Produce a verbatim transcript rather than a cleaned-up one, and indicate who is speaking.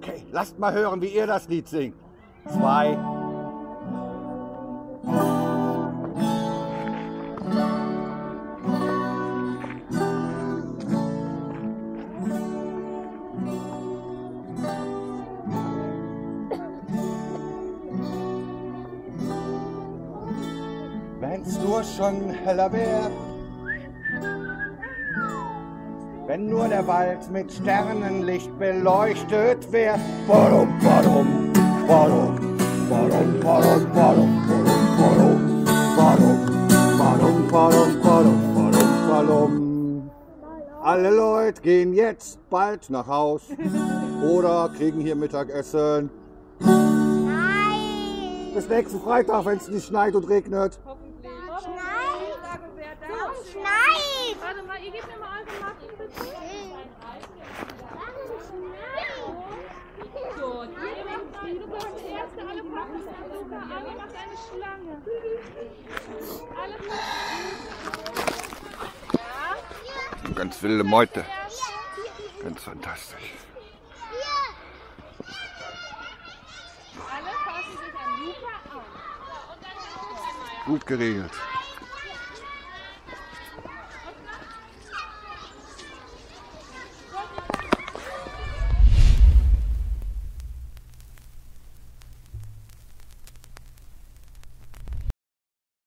Speaker 1: Okay, lasst mal hören, wie ihr das Lied singt. Zwei. Wenn's nur schon heller wär, wenn nur der Wald mit Sternenlicht beleuchtet wär. Badum, badum, badum, badum, badum, badum, badum, badum, badum, badum, badum, badum, badum. Alle Leute gehen jetzt bald nach Haus oder kriegen hier Mittagessen.
Speaker 2: Nein.
Speaker 1: Bis nächsten Freitag, wenn es nicht schneit und regnet.
Speaker 3: Hoffentlich.
Speaker 2: Schneit.
Speaker 3: Ich sage, wer da
Speaker 2: Warum
Speaker 3: ist.
Speaker 2: schneit?
Speaker 3: Warte mal, ihr gebt mir mal eure Matten bitte.
Speaker 2: Warum schneit?
Speaker 3: So, ihr macht die, du bist die erste, alle packen es an, Luca, alle macht eine Schlange. Alle packen. Ja?
Speaker 1: Ganz wilde Meute. Ganz fantastisch.
Speaker 3: Alle passen sich an Luca an.
Speaker 1: Gut geregelt.